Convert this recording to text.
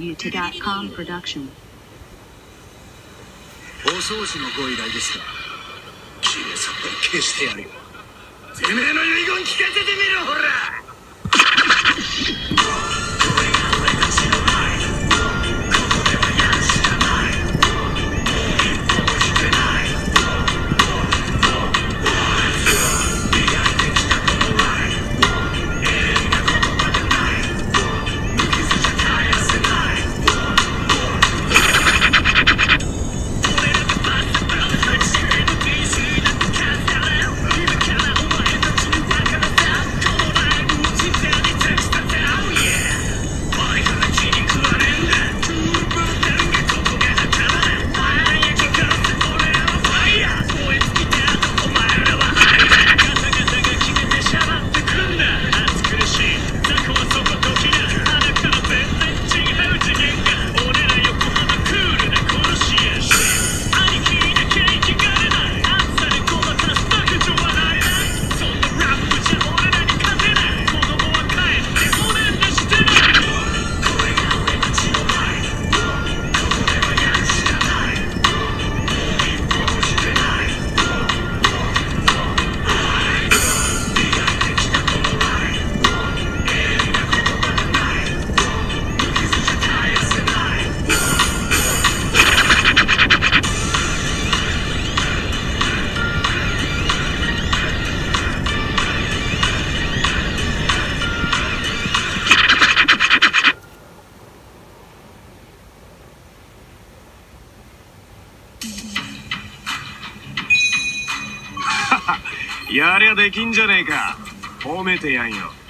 Uta.com production。 お掃除のご依頼ですか。きれいさっぱり消してやるよ。てめえの遺言聞かせてみろ、ほら。 やりゃできんじゃねえか。褒めてやんよ。